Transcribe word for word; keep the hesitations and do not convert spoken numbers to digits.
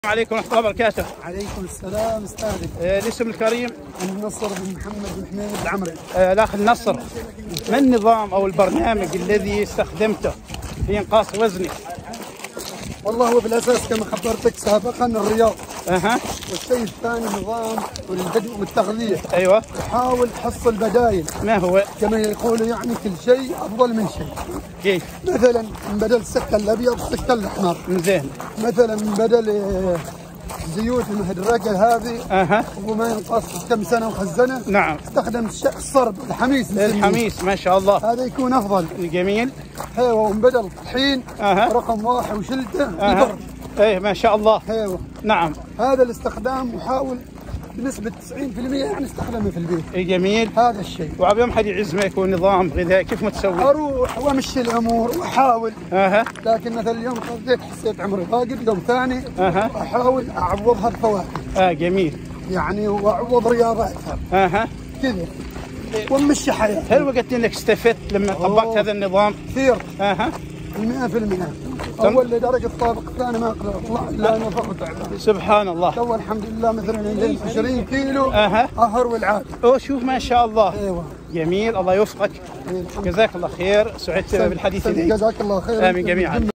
السلام عليكم ورحمة الله وبركاته. عليكم السلام استاذي. آه الاسم الكريم؟ النصر بن محمد بن حميد العمري. آه الاخ النصر، ما النظام او البرنامج الذي استخدمته في انقاص وزنك؟ والله هو بالاساس كما خبرتك سابقا الرياض. اها. والشيء الثاني نظام الهدوء والتغذيه. ايوه. تحاول تحصل بدايل. ما هو؟ كما يقولوا يعني كل شيء افضل من شيء. كيف؟ مثلا من بدل السكر الابيض السكر الاحمر. زين. مثلا من بدل زيوت المهدرجه هذه اها وما ينقص كم سنه وخزنه. نعم. استخدم الصرب الحميس. الحميس ما شاء الله. هذا يكون افضل. جميل. ايوه ومن بدل الطحين أه. رقم واحد وشلته أه. البر. ايه ما شاء الله. ايوه نعم. هذا الاستخدام وحاول بنسبة تسعين بالمئة يعني استخدمه في البيت. ايه جميل. هذا الشيء. وعب يوم حد يعزمك ونظام غذائي كيف ما تسوي؟ اروح وامشي الامور واحاول. اها. لكن مثلا اليوم خذيت حسيت عمري فاقد، يوم ثاني اها احاول اعوضها بفواكه. اه جميل. يعني واعوض رياضاتها. اها كذا وامشي حياتي. هل وجدت انك استفدت لما طبقت هذا النظام؟ كثير. اها مئة بالمئة. اول لدرجه الطابق الثاني ما اقدر اطلع الا انا فقط تعبان. سبحان الله. تو الحمد لله مثلا عشرين كيلو اها اهر والعاد. اوه شوف ما شاء الله. ايوه جميل، الله يوفقك. إيه جزاك الله خير، سعدت بالحديث اليك. جزاك الله خير. امين جميعا.